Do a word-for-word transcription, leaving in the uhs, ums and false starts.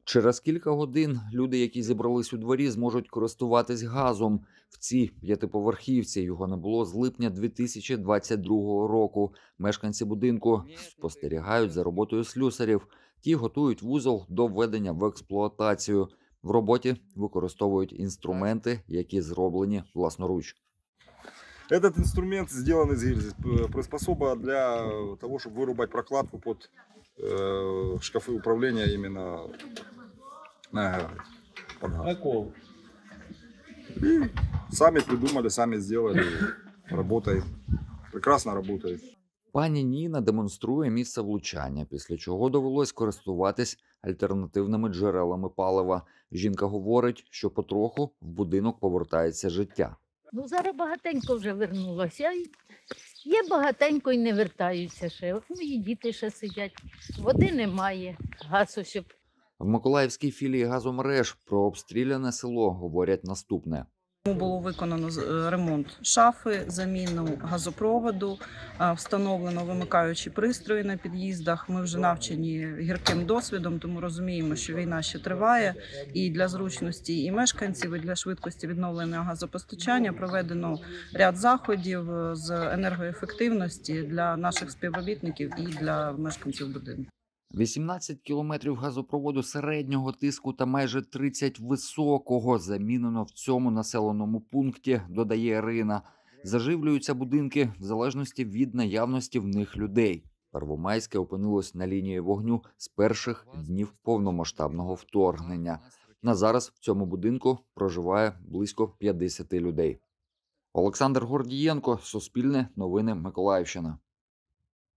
Через кілька годин люди, які зібрались у дворі, зможуть користуватись газом. В цій п'ятиповерхівці його не було з липня дві тисячі двадцять другого року. Мешканці будинку спостерігають за роботою слюсарів. Ті готують вузол до введення в експлуатацію. В роботі використовують інструменти, які зроблені власноруч. Этот инструмент сделан из гильзы, п- приспособа для того, чтобы вырубать прокладку под э, шкафы управления именно на под газ. Прикол. Сами придумали, сами сделали, работает. Прекрасно работает. Пані Ніна демонструє місце влучання, після чого довелось користуватись альтернативними джерелами палива. Жінка говорить, що потроху в будинок повертається життя. Ну, зараз багатенько вже вернулося. І є багатенько і не вертаються ще. От мої діти ще сидять. Води немає, газу, щоб В Миколаївській філії газомереж про обстріляне село говорять наступне. Було виконано з- е, ремонт шафи, заміну газопроводу, е, встановлено вимикаючі пристрої на під'їздах. Ми вже навчені гірким досвідом, тому розуміємо, що війна ще триває. І для зручності і мешканців, і для швидкості відновлення газопостачання проведено ряд заходів е, з енергоефективності для наших співробітників і для мешканців будинку. вісімнадцять кілометрів газопроводу середнього тиску та майже тридцять високого замінено в цьому населеному пункті, додає Ірина. Заживлюються будинки в залежності від наявності в них людей. Первомайське опинилось на лінії вогню з перших днів повномасштабного вторгнення. На зараз в цьому будинку проживає близько п'ятдесят людей. Олександр Гордієнко, Суспільне, Новини Миколаївщина.